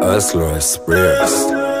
Prayerz, Prayerz.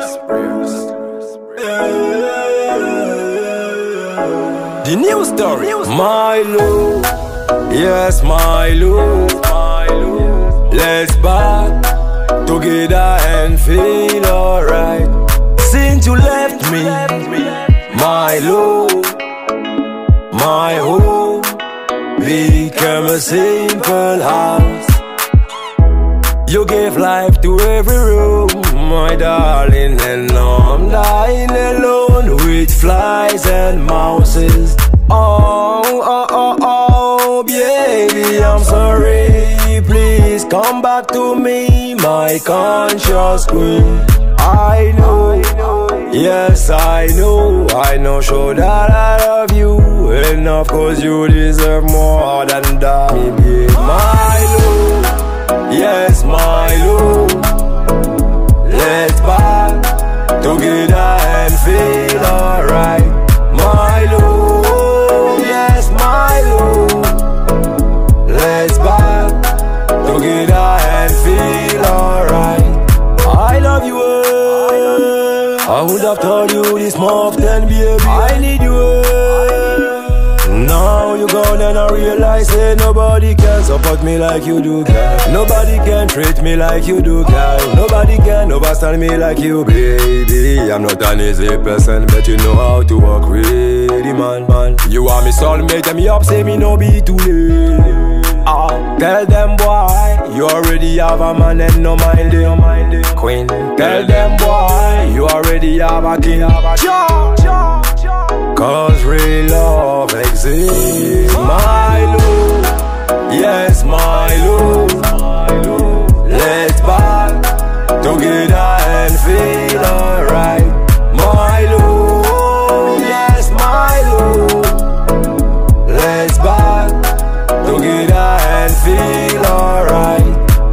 The new story. My love, yes, my love. Let's back together and feel alright. Since you left me, my love, my home became a simple house. You gave life to every room, my darling, and now I'm dying alone with flies and mouses. Oh, baby, I'm sorry. Please come back to me, my conscious queen. I know, yes, I know, sure that I love you, and of course you deserve more than that. Baby, my love, yes, my love. Let's back together and feel alright. My love, yes, my love. Let's back together and feel alright. I love you. I would have told you this more often, baby. I need you. Now you gone and I realize that nobody can support me like you do, girl. Nobody can treat me like you do, girl. Nobody can overstand me like you, baby. I'm not an easy person, but you know how to work really, man. You are my soulmate, and me up, say me no be too late. Tell them boy, you already have a man and no mind it, queen. Tell them boy, you already have a king. Cause real love exists. My love, yes, my love. Let's back together and feel alright. My love, yes, my love. Let's back together and feel alright.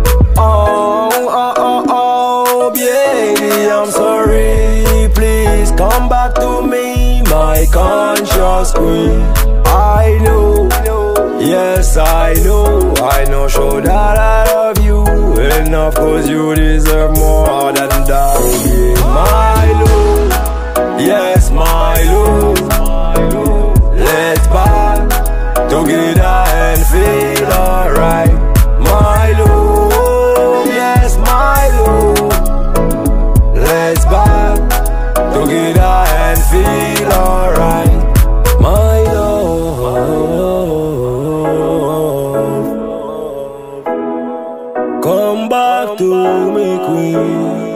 Oh, baby, I'm sorry. Please come back to me, my conscious queen. I know, yes, I know, sure that I love you, and of course you deserve more than that. My love, yes, my love. Let's back together and feel alright. My love, yes, my love. Let's back together and feel alright. My love, come back to me, queen.